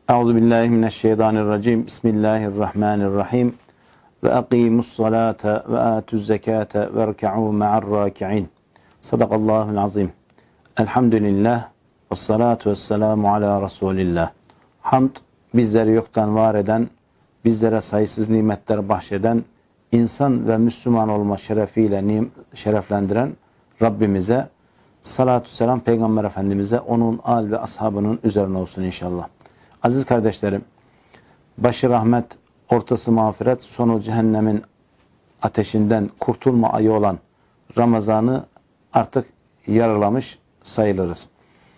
Euzubillahimineşşeytanirracim. Bismillahirrahmanirrahim. Ve akimussalate ve atüzzekate ve rka'u ma'arraki'in. Sadakallahul azim. Elhamdülillah. Vessalatu vesselamu ala Resulillah. Hamd, bizleri yoktan var eden, bizlere sayısız nimetler bahşeden, insan ve Müslüman olma şerefiyle şereflendiren Rabbimize, salatu selam Peygamber Efendimiz'e, onun âl ve ashabının üzerine olsun inşallah. Aziz kardeşlerim, başı rahmet, ortası mağfiret, sonu cehennemin ateşinden kurtulma ayı olan Ramazan'ı artık yarılamış sayılırız.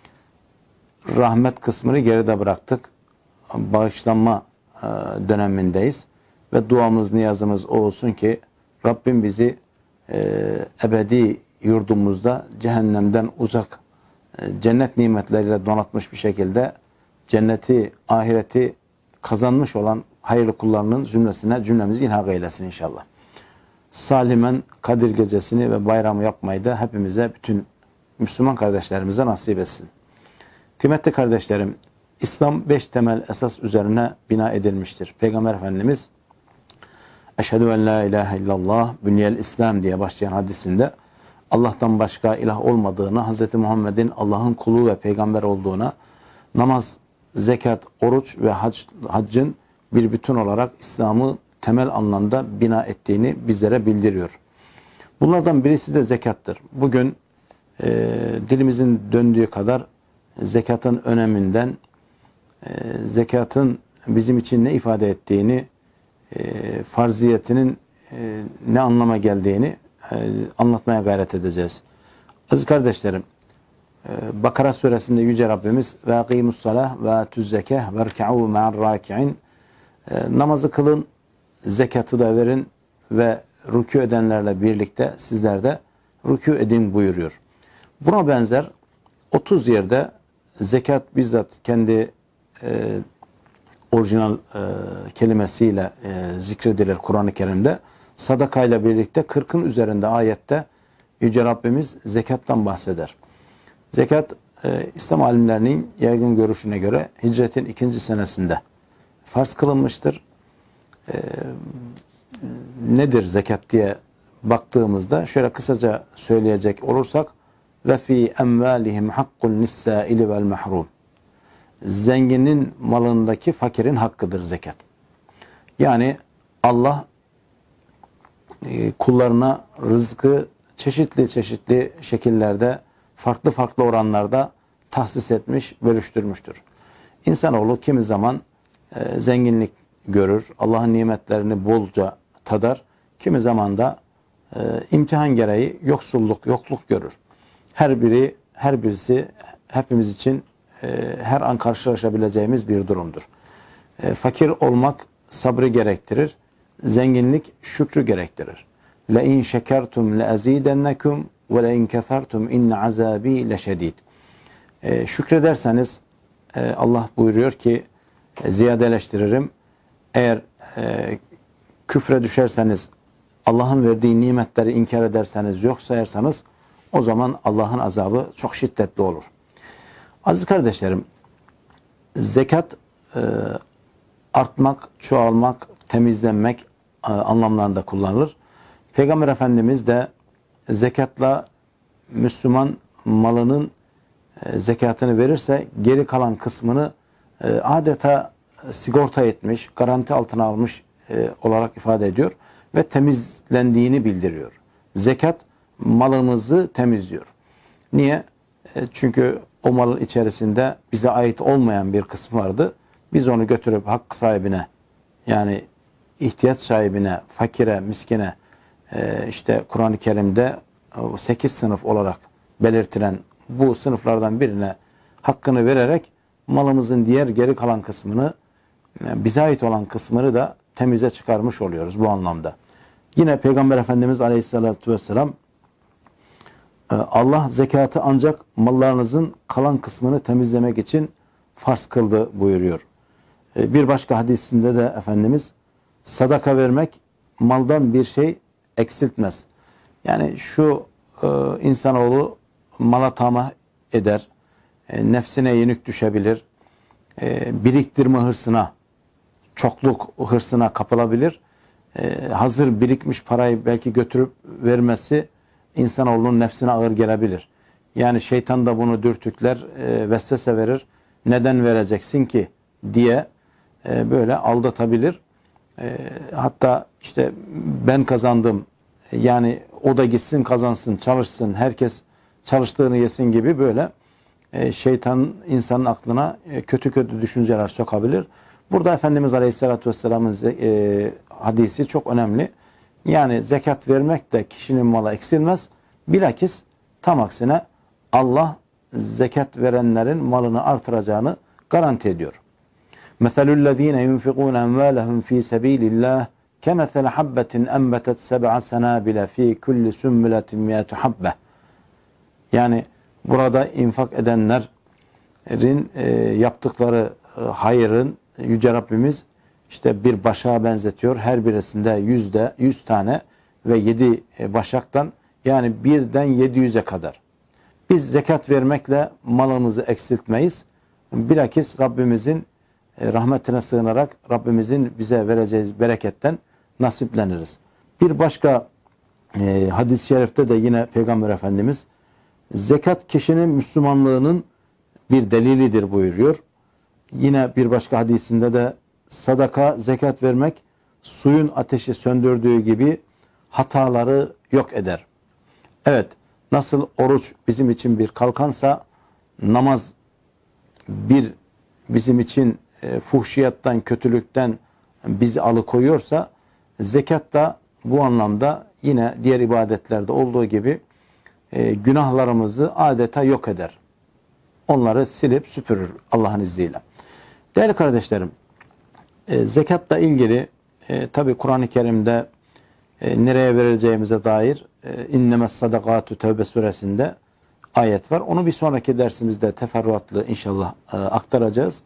Rahmet kısmını geride bıraktık. Bağışlanma dönemindeyiz. Ve duamız, niyazımız o olsun ki Rabbim bizi ebedi yurdumuzda cehennemden uzak, cennet nimetleriyle donatmış bir şekilde cenneti, ahireti kazanmış olan hayırlı kullarının zümresine cümlemizi ilhak eylesin inşallah. Salimen Kadir Gecesi'ni ve bayramı yapmayı da hepimize, bütün Müslüman kardeşlerimize nasip etsin. Kıymetli kardeşlerim, İslam 5 temel esas üzerine bina edilmiştir. Peygamber Efendimiz Eşhedü en la ilahe illallah bünyel İslam diye başlayan hadisinde Allah'tan başka ilah olmadığına, Hz. Muhammed'in Allah'ın kulu ve peygamber olduğuna, namaz, zekat, oruç ve haccın bir bütün olarak İslam'ı temel anlamda bina ettiğini bizlere bildiriyor. Bunlardan birisi de zekattır. Bugün dilimizin döndüğü kadar zekatın öneminden, zekatın bizim için ne ifade ettiğini, farziyetinin ne anlama geldiğini anlatmaya gayret edeceğiz. Aziz kardeşlerim, Bakara suresinde Yüce Rabbimiz ve akimussalah ve atüzzekeh ve rka'u ma'arraki'in, namazı kılın, zekatı da verin ve rükû edenlerle birlikte sizler de rükû edin buyuruyor. Buna benzer 30 yerde zekat bizzat kendi orijinal kelimesiyle zikredilir Kur'an-ı Kerim'de. Sadakayla birlikte 40'ın üzerinde ayette Yüce Rabbimiz zekattan bahseder. Zekat, İslam alimlerinin yaygın görüşüne göre hicretin 2. senesinde farz kılınmıştır. Nedir zekat diye baktığımızda şöyle kısaca söyleyecek olursak ve fi emvalihim hakkun lis-sâili vel mahrum. Zenginin malındaki fakirin hakkıdır zekat. Yani Allah kullarına rızkı çeşitli çeşitli şekillerde, farklı farklı oranlarda tahsis etmiş, bölüştürmüştür. İnsanoğlu kimi zaman zenginlik görür, Allah'ın nimetlerini bolca tadar, kimi zaman da imtihan gereği yoksulluk, yokluk görür. Her birisi hepimiz için her an karşılaşabileceğimiz bir durumdur. Fakir olmak sabrı gerektirir, zenginlik şükrü gerektirir. لَاِنْ شَكَرْتُمْ لَاَز۪يدَنَّكُمْ وَلَاِنْ كَفَرْتُمْ اِنَّ عَذَاب۪ي لَشَد۪يدٍ. Şükrederseniz Allah buyuruyor ki ziyadeleştiririm. Eğer küfre düşerseniz, Allah'ın verdiği nimetleri inkar ederseniz, yok sayarsanız o zaman Allah'ın azabı çok şiddetli olur. Aziz kardeşlerim, zekat artmak, çoğalmak, temizlenmek anlamlarında kullanılır. Peygamber Efendimiz de zekatla Müslüman malının zekatını verirse geri kalan kısmını adeta sigorta etmiş, garanti altına almış olarak ifade ediyor ve temizlendiğini bildiriyor. Zekat malımızı temizliyor. Niye? Çünkü o malın içerisinde bize ait olmayan bir kısmı vardı. Biz onu götürüp hak sahibine, yani ihtiyaç sahibine, fakire, miskine, işte Kur'an-ı Kerim'de 8 sınıf olarak belirtilen bu sınıflardan birine hakkını vererek malımızın diğer geri kalan kısmını, bize ait olan kısmını da temize çıkarmış oluyoruz bu anlamda. Yine Peygamber Efendimiz Aleyhisselatü Vesselam Allah zekatı ancak mallarınızın kalan kısmını temizlemek için farz kıldı buyuruyor. Bir başka hadisinde de Efendimiz sadaka vermek maldan bir şey eksiltmez. Yani şu insanoğlu mala tamah eder, nefsine yenik düşebilir, biriktirme hırsına, çokluk hırsına kapılabilir. Hazır birikmiş parayı belki götürüp vermesi insanoğlunun nefsine ağır gelebilir. Yani şeytan da bunu dürtükler, vesvese verir. Neden vereceksin ki diye böyle aldatabilir. Hatta işte ben kazandım, yani o da gitsin kazansın, çalışsın, herkes çalıştığını yesin gibi böyle şeytan insanın aklına kötü kötü düşünceler sokabilir. Burada Efendimiz Aleyhisselatü Vesselam'ın hadisi çok önemli. Yani zekat vermek de kişinin malı eksilmez. Bilakis tam aksine Allah zekat verenlerin malını artıracağını garanti ediyor. مَثَلُ الَّذ۪ينَ يُنْفِقُونَ اَمْوَالَهُمْ ف۪ي سَب۪يلِ اللّٰهِ كَمَثَلَ حَبَّةٍ اَنْبَتَتْ سَبْعَ سَنَابِلَ ف۪ي كُلِّ سُنْبُلَةٍ مِيَةُ حَبَّةٍ. Yani burada infak edenlerin yaptıkları hayrın Yüce Rabbimiz işte bir başağa benzetiyor. Her birisinde 100 tane ve 7 başaktan, yani birden 700'e kadar. Biz zekat vermekle malımızı eksiltmeyiz. Bilakis Rabbimizin rahmetine sığınarak Rabbimizin bize vereceği bereketten nasipleniriz. Bir başka hadis-i şerifte de yine Peygamber Efendimiz zekat kişinin Müslümanlığının bir delilidir buyuruyor. Yine bir başka hadisinde de sadaka, zekat vermek suyun ateşi söndürdüğü gibi hataları yok eder. Evet, nasıl oruç bizim için bir kalkansa, namaz bizim için fuhşiyattan, kötülükten bizi alıkoyuyorsa, zekat da bu anlamda yine diğer ibadetlerde olduğu gibi günahlarımızı adeta yok eder. Onları silip süpürür Allah'ın izniyle. Değerli kardeşlerim, zekatla ilgili tabi Kur'an-ı Kerim'de nereye verileceğimize dair innemes sadakatü Tevbe suresinde ayet var. Onu bir sonraki dersimizde teferruatlı inşallah aktaracağız.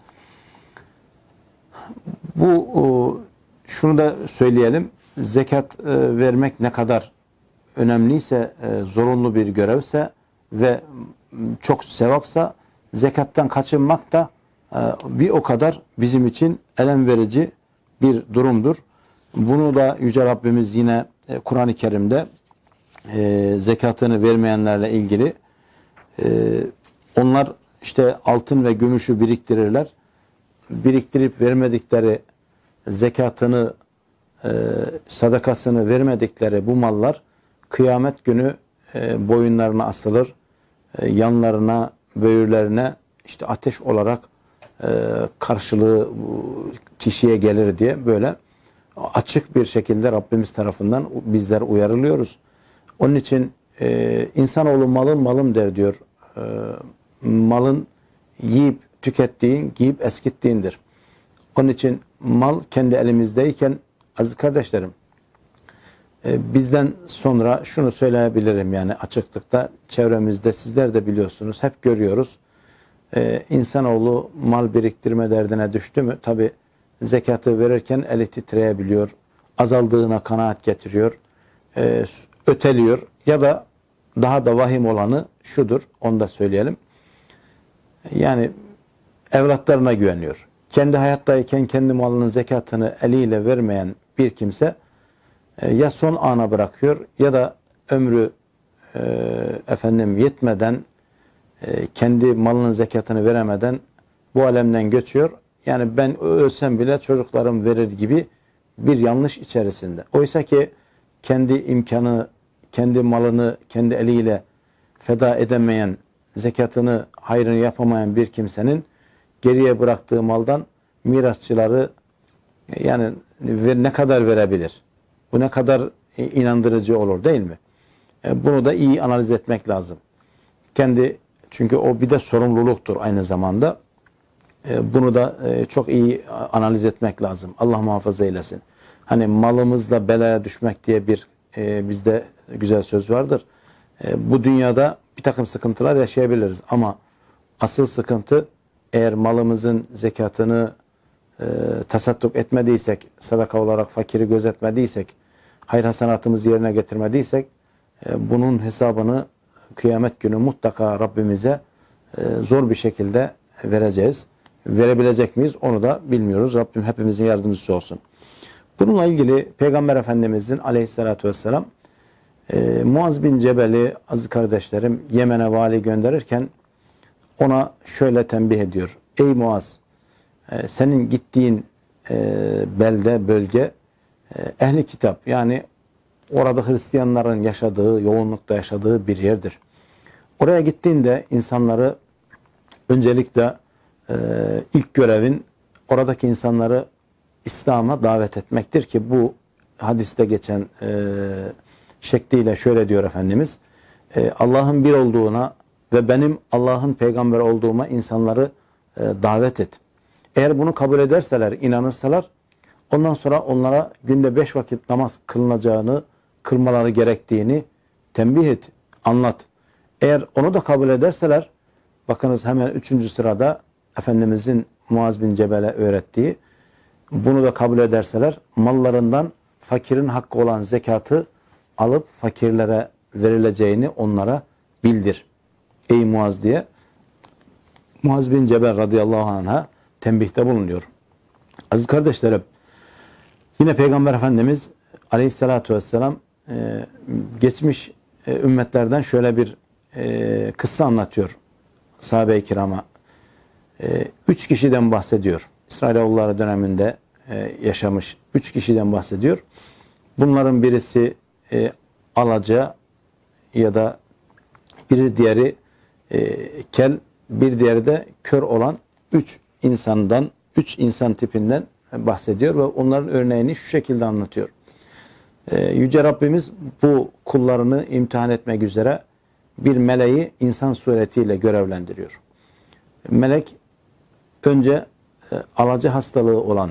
Şunu da söyleyelim. Zekat vermek ne kadar önemliyse, zorunlu bir görevse ve çok sevapsa, zekattan kaçınmak da bir o kadar bizim için elem verici bir durumdur. Bunu da Yüce Rabbimiz yine Kur'an-ı Kerim'de zekatını vermeyenlerle ilgili onlar işte altın ve gümüşü biriktirirler. Biriktirip vermedikleri zekatını, sadakasını vermedikleri bu mallar kıyamet günü boyunlarına asılır, yanlarına, böğürlerine işte ateş olarak karşılığı kişiye gelir diye böyle açık bir şekilde Rabbimiz tarafından bizler uyarılıyoruz. Onun için insanoğlu malım der diyor. Malın yiyip tükettiğin, giyip eskittiğindir. Onun için mal kendi elimizdeyken aziz kardeşlerim, bizden sonra şunu söyleyebilirim, yani açıklıkta çevremizde sizler de biliyorsunuz, hep görüyoruz. İnsanoğlu mal biriktirme derdine düştü mü tabi zekatı verirken eli titreyebiliyor, azaldığına kanaat getiriyor, öteliyor ya da daha da vahim olanı şudur, onu da söyleyelim. Yani evlatlarına güveniyor. Kendi hayattayken kendi malının zekatını eliyle vermeyen bir kimse ya son ana bırakıyor ya da ömrü yetmeden, kendi malının zekatını veremeden bu alemden göçüyor. Yani ben ölsem bile çocuklarım verir gibi bir yanlış içerisinde. Oysa ki kendi imkanı, kendi malını kendi eliyle feda edemeyen, zekatını, hayrını yapamayan bir kimsenin geriye bıraktığı maldan mirasçıları yani ne kadar verebilir? Bu ne kadar inandırıcı olur değil mi? Bunu da iyi analiz etmek lazım. Çünkü o bir de sorumluluktur aynı zamanda. Bunu da çok iyi analiz etmek lazım. Allah muhafaza eylesin. Hani malımızla belaya düşmek diye bir bizde güzel söz vardır. Bu dünyada bir takım sıkıntılar yaşayabiliriz ama asıl sıkıntı eğer malımızın zekatını tasadduk etmediysek, sadaka olarak fakiri gözetmediysek, hayır hasenatımızı yerine getirmediysek bunun hesabını kıyamet günü mutlaka Rabbimize zor bir şekilde vereceğiz. verebilecek miyiz? Onu da bilmiyoruz. Rabbim hepimizin yardımcısı olsun. Bununla ilgili Peygamber Efendimizin aleyhissalatü vesselam Muaz bin Cebel'i, aziz kardeşlerim, Yemen'e vali gönderirken ona şöyle tembih ediyor. Ey Muaz, senin gittiğin belde, bölge ehli kitap, yani orada Hristiyanların yaşadığı, yoğunlukta yaşadığı bir yerdir. Oraya gittiğinde insanları öncelikle ilk görevin oradaki insanları İslam'a davet etmektir ki bu hadiste geçen şekliyle şöyle diyor Efendimiz. Allah'ın bir olduğuna ve benim Allah'ın peygamberi olduğuma insanları davet et. Eğer bunu kabul ederseler, inanırsalar, ondan sonra onlara günde 5 vakit namaz kılınacağını, kılmaları gerektiğini tembih et, anlat. Eğer onu da kabul ederseler, bakınız hemen 3. sırada Efendimizin Muaz bin Cebel'e öğrettiği, bunu da kabul ederseler mallarından fakirin hakkı olan zekatı alıp fakirlere verileceğini onlara bildir. Ey Muaz diye Muaz bin Cebel radıyallahu anh'a tembihte bulunuyor. Aziz kardeşlerim, yine Peygamber Efendimiz aleyhissalatu vesselam geçmiş ümmetlerden şöyle bir kıssa anlatıyor sahabe-i kirama. 3 kişiden bahsediyor. İsrailoğulları döneminde yaşamış 3 kişiden bahsediyor. Bunların birisi alaca ya da biri diğeri kel, bir diğeri de kör olan 3 insan tipinden bahsediyor ve onların örneğini şu şekilde anlatıyor. Yüce Rabbimiz bu kullarını imtihan etmek üzere bir meleği insan suretiyle görevlendiriyor. Melek önce alaca hastalığı olan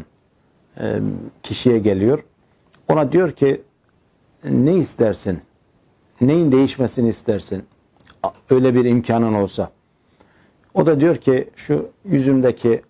kişiye geliyor. Ona diyor ki ne istersin? Neyin değişmesini istersin? Öyle bir imkanın olsa. O da diyor ki şu yüzümdeki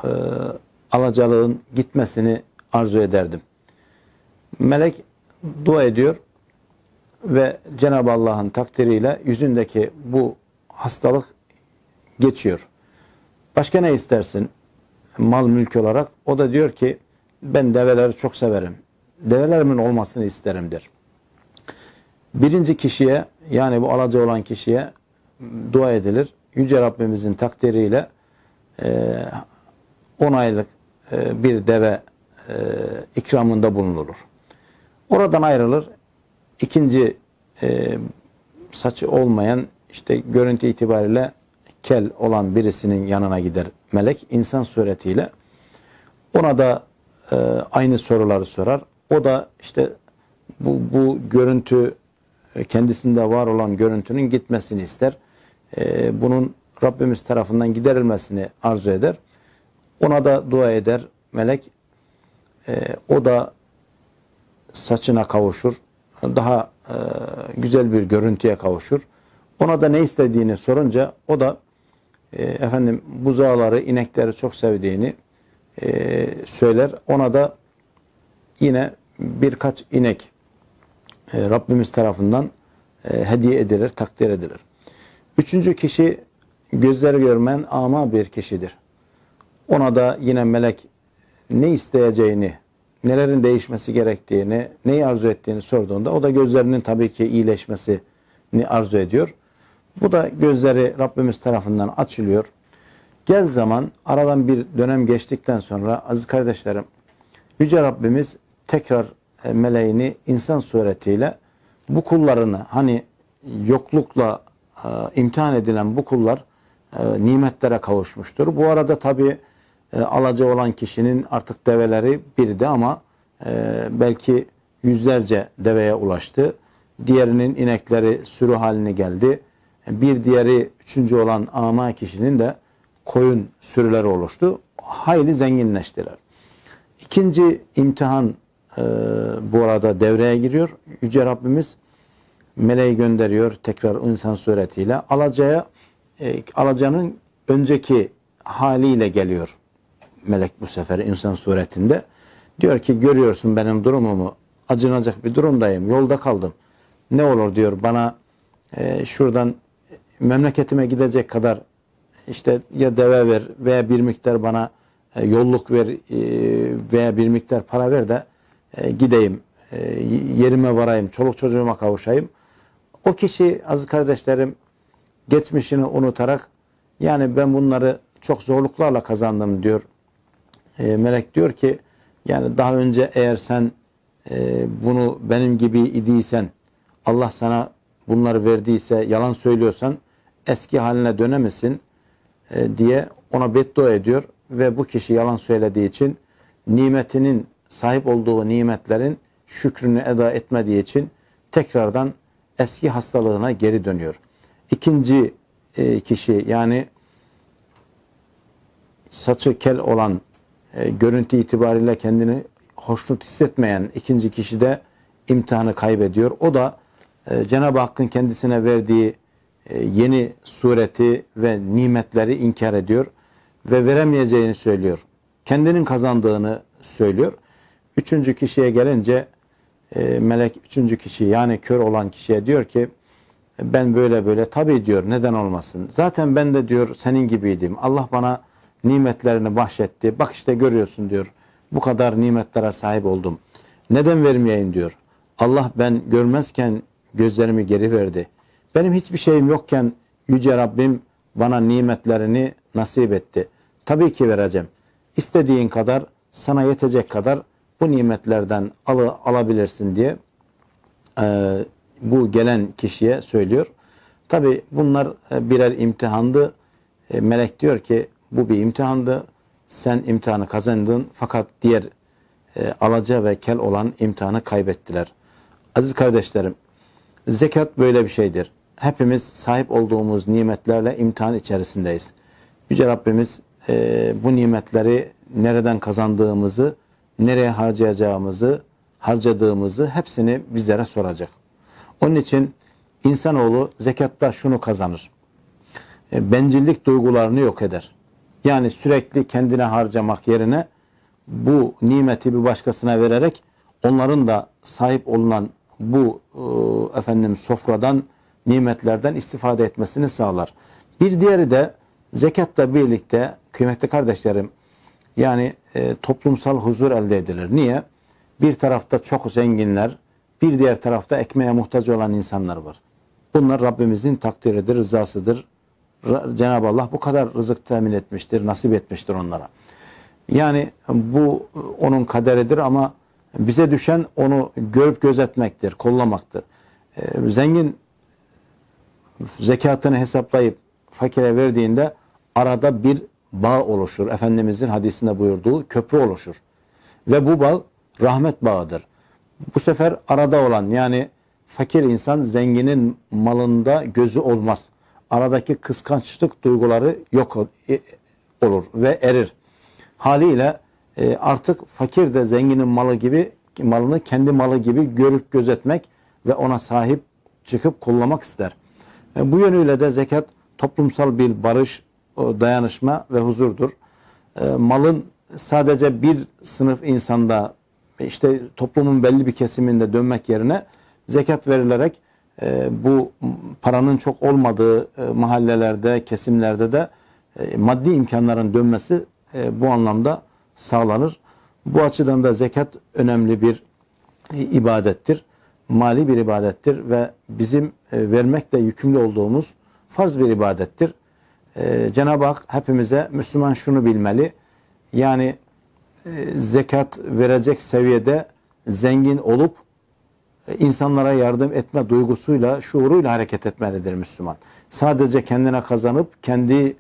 alacalığın gitmesini arzu ederdim. Melek dua ediyor ve Cenab-ı Allah'ın takdiriyle yüzündeki bu hastalık geçiyor. Başka ne istersin? Mal mülk olarak. O da diyor ki ben develeri çok severim. Develerimin olmasını isterim der. Birinci kişiye, yani bu alaca olan kişiye dua edilir. Yüce Rabbimizin takdiriyle 10 aylık bir deve ikramında bulunulur. Oradan ayrılır. İkinci saçı olmayan, işte görüntü itibariyle kel olan birisinin yanına gider melek insan suretiyle. Ona da aynı soruları sorar. O da işte bu görüntü, kendisinde var olan görüntünün gitmesini ister. Bunun Rabbimiz tarafından giderilmesini arzu eder. Ona da dua eder melek. O da saçına kavuşur. Daha güzel bir görüntüye kavuşur. Ona da ne istediğini sorunca o da buzağları, inekleri çok sevdiğini söyler. Ona da yine birkaç inek Rabbimiz tarafından hediye edilir, takdir edilir. Üçüncü kişi gözleri görmeyen ama bir kişidir. Ona da yine melek ne isteyeceğini, nelerin değişmesi gerektiğini, neyi arzu ettiğini sorduğunda o da gözlerinin tabii ki iyileşmesini arzu ediyor. Bu da gözleri Rabbimiz tarafından açılıyor. Gel zaman, aradan bir dönem geçtikten sonra aziz kardeşlerim, Yüce Rabbimiz tekrar meleğini insan suretiyle bu kullarını, hani yoklukla imtihan edilen bu kullar nimetlere kavuşmuştur. Bu arada tabi alaca olan kişinin artık develeri birdi ama belki yüzlerce deveye ulaştı. Diğerinin inekleri sürü haline geldi. Bir diğeri, üçüncü olan ama kişinin de koyun sürüleri oluştu. Hayli zenginleştiler. İkinci imtihan bu arada devreye giriyor. Yüce Rabbimiz meleği gönderiyor tekrar insan suretiyle. Alacanın önceki haliyle geliyor melek bu sefer insan suretinde. Diyor ki görüyorsun benim durumumu, acınacak bir durumdayım, yolda kaldım. Ne olur diyor bana şuradan memleketime gidecek kadar işte ya deve ver veya bir miktar bana yolluk ver veya bir miktar para ver de gideyim, yerime varayım, çoluk çocuğuma kavuşayım. O kişi aziz kardeşlerim geçmişini unutarak yani ben bunları çok zorluklarla kazandım diyor. Melek diyor ki yani daha önce eğer sen bunu benim gibi idiysen, Allah sana bunları verdiyse, yalan söylüyorsan eski haline dönemesin diye ona beddua ediyor ve bu kişi yalan söylediği için nimetinin, sahip olduğu nimetlerin şükrünü eda etmediği için tekrardan eski hastalığına geri dönüyor. İkinci kişi yani saçı kel olan, görüntü itibariyle kendini hoşnut hissetmeyen ikinci kişi de imtihanı kaybediyor. O da Cenab-ı Hakk'ın kendisine verdiği yeni sureti ve nimetleri inkar ediyor ve veremeyeceğini söylüyor. Kendinin kazandığını söylüyor. Üçüncü kişiye gelince melek üçüncü kişi yani kör olan kişiye diyor ki ben böyle böyle tabii diyor neden olmasın. Zaten ben de diyor senin gibiydim. Allah bana nimetlerini bahşetti. Bak işte görüyorsun diyor. Bu kadar nimetlere sahip oldum. Neden vermeyeyim diyor. Allah ben görmezken gözlerimi geri verdi. Benim hiçbir şeyim yokken Yüce Rabbim bana nimetlerini nasip etti. Tabii ki vereceğim. İstediğin kadar, sana yetecek kadar bu nimetlerden alabilirsin diye bu gelen kişiye söylüyor. Tabii bunlar birer imtihandı. Melek diyor ki bu bir imtihandı. Sen imtihanı kazandın fakat diğer alaca ve kel olan imtihanı kaybettiler. Aziz kardeşlerim, zekat böyle bir şeydir. Hepimiz sahip olduğumuz nimetlerle imtihan içerisindeyiz. Yüce Rabbimiz bu nimetleri nereden kazandığımızı, nereye harcadığımızı hepsini bizlere soracak. Onun için insanoğlu zekatta şunu kazanır. Bencillik duygularını yok eder. Yani sürekli kendine harcamak yerine bu nimeti bir başkasına vererek onların da sahip olunan bu sofradan, nimetlerden istifade etmesini sağlar. Bir diğeri de zekatla birlikte kıymetli kardeşlerim yani toplumsal huzur elde edilir. Niye? Bir tarafta çok zenginler, bir diğer tarafta ekmeğe muhtaç olan insanlar var. Bunlar Rabbimizin takdiridir, rızasıdır. Cenab-ı Allah bu kadar rızık temin etmiştir, nasip etmiştir onlara. Yani bu onun kaderidir ama bize düşen onu görüp gözetmektir, kollamaktır. Zengin zekatını hesaplayıp fakire verdiğinde arada bir bağ oluşur. Efendimizin hadisinde buyurduğu köprü oluşur. Ve bu bağ rahmet bağıdır. Bu sefer arada olan yani fakir insan zenginin malında gözü olmaz. Aradaki kıskançlık duyguları yok olur ve erir. Haliyle artık fakir de zenginin malını kendi malı gibi görüp gözetmek ve ona sahip çıkıp kollamak ister. Bu yönüyle de zekat toplumsal bir barış, dayanışma ve huzurdur. Malın sadece bir sınıf insanda işte toplumun belli bir kesiminde dönmek yerine zekat verilerek bu paranın çok olmadığı mahallelerde, kesimlerde de maddi imkanların dönmesi bu anlamda sağlanır. Bu açıdan da zekat önemli bir ibadettir. Mali bir ibadettir ve bizim vermekle yükümlü olduğumuz farz bir ibadettir. Cenab-ı Hak hepimize Müslüman şunu bilmeli. Yani zekat verecek seviyede zengin olup insanlara yardım etme duygusuyla, şuuruyla hareket etmelidir Müslüman. Sadece kendine kazanıp kendi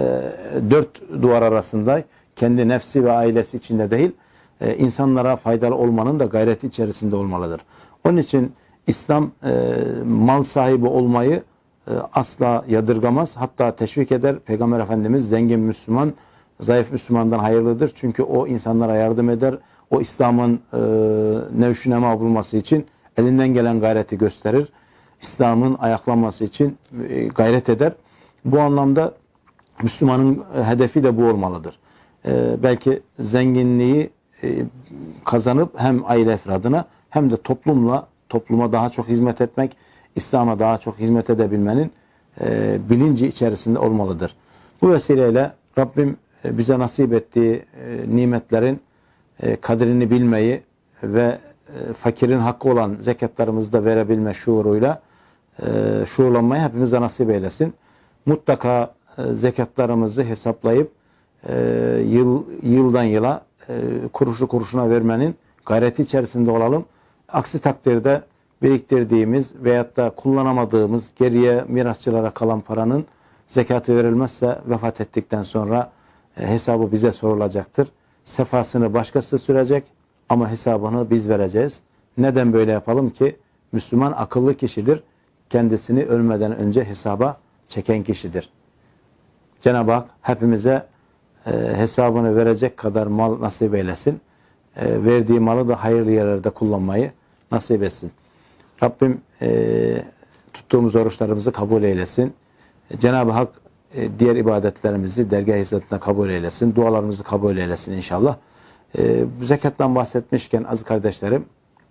dört duvar arasında, kendi nefsi ve ailesi içinde değil, insanlara faydalı olmanın da gayreti içerisinde olmalıdır. Onun için İslam mal sahibi olmayı asla yadırgamaz. Hatta teşvik eder. Peygamber Efendimiz zengin Müslüman, zayıf Müslümandan hayırlıdır. Çünkü o insanlara yardım eder. O İslam'ın nevşünema bulması için elinden gelen gayreti gösterir. İslam'ın ayaklanması için gayret eder. Bu anlamda Müslümanın hedefi de bu olmalıdır. Belki zenginliği kazanıp hem aile efradına hem de topluma daha çok hizmet etmek, İslam'a daha çok hizmet edebilmenin bilinci içerisinde olmalıdır. Bu vesileyle Rabbim bize nasip ettiği nimetlerin kadrini bilmeyi ve fakirin hakkı olan zekatlarımızı da verebilme şuuruyla şuurlanmayı hepimize nasip eylesin. Mutlaka zekatlarımızı hesaplayıp yıldan yıla kuruşu kuruşuna vermenin gayreti içerisinde olalım. Aksi takdirde biriktirdiğimiz veyahut da kullanamadığımız geriye mirasçılara kalan paranın zekatı verilmezse vefat ettikten sonra hesabı bize sorulacaktır. Sefasını başkası sürecek ama hesabını biz vereceğiz. Neden böyle yapalım ki? Müslüman akıllı kişidir. Kendisini ölmeden önce hesaba çeken kişidir. Cenab-ı Hak hepimize hesabını verecek kadar mal nasip eylesin. Verdiği malı da hayırlı yerlerde kullanmayı nasip etsin. Rabbim tuttuğumuz oruçlarımızı kabul eylesin. Cenab-ı Hak diğer ibadetlerimizi dergâh hizmetine kabul eylesin. Dualarımızı kabul eylesin inşallah. Zekattan bahsetmişken aziz kardeşlerim,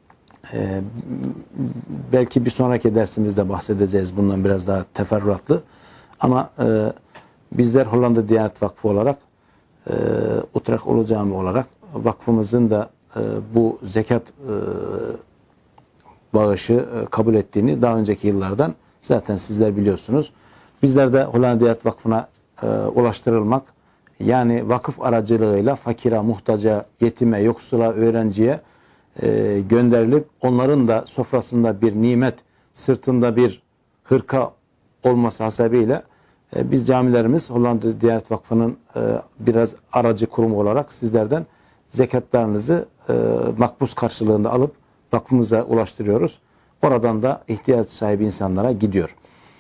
belki bir sonraki dersimizde bahsedeceğiz bundan biraz daha teferruatlı. Ama bizler Hollanda Diyanet Vakfı olarak, Utrecht Ulu Cami olarak vakfımızın da bu zekat bağışı kabul ettiğini daha önceki yıllardan zaten sizler biliyorsunuz. Bizler de Hollanda Diyanet Vakfı'na ulaştırılmak, yani vakıf aracılığıyla fakire, muhtaca, yetime, yoksula, öğrenciye gönderilip onların da sofrasında bir nimet, sırtında bir hırka olması hasebiyle biz camilerimiz Hollanda Diyanet Vakfı'nın biraz aracı kurumu olarak sizlerden zekatlarınızı makbuz karşılığında alıp vakfımıza ulaştırıyoruz. Oradan da ihtiyaç sahibi insanlara gidiyor.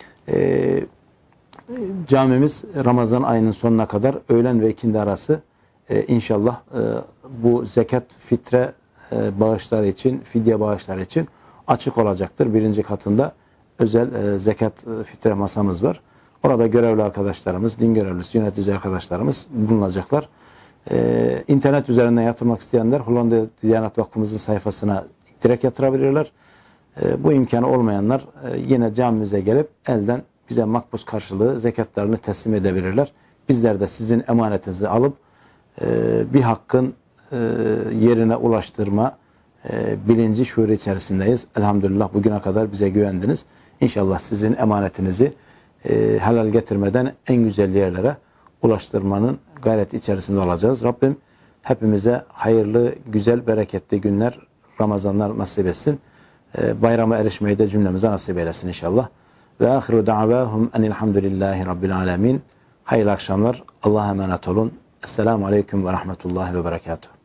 Camimiz Ramazan ayının sonuna kadar öğlen ve ikindi arası inşallah bu zekat, fitre bağışları için, fidye bağışları için açık olacaktır. Birinci katında özel zekat, fitre masamız var. Orada görevli arkadaşlarımız, din görevlisi, yönetici arkadaşlarımız bulunacaklar. İnternet üzerinden yatırmak isteyenler Hollanda Diyanet Vakfımızın sayfasına direkt yatırabilirler. Bu imkanı olmayanlar yine camimize gelip elden bize makbuz karşılığı zekatlarını teslim edebilirler. Bizler de sizin emanetinizi alıp bir hakkın yerine ulaştırma bilinci, şuuru içerisindeyiz. Elhamdülillah bugüne kadar bize güvendiniz. İnşallah sizin emanetinizi helal getirmeden en güzel yerlere ulaştırmanın gayreti içerisinde olacağız. Rabbim hepimize hayırlı, güzel, bereketli günler, Ramazanlar nasip etsin. Bayrama erişmeyi de cümlemize nasip eylesin inşallah. Ve ahiru da'vahum enilhamdülillahi rabbil alemin. Hayırlı akşamlar. Allah'a emanet olun. Esselamu aleyküm ve rahmetullahi ve berekatuhu.